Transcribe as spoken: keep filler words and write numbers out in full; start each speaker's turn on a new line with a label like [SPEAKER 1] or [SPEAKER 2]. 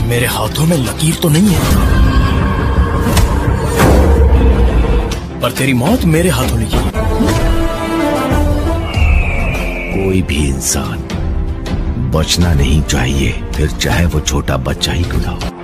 [SPEAKER 1] मेरे हाथों में लकीर तो नहीं है, पर तेरी मौत मेरे हाथों लिखी है।
[SPEAKER 2] कोई भी इंसान बचना नहीं चाहिए, फिर चाहे वो छोटा बच्चा ही क्यों ना हो।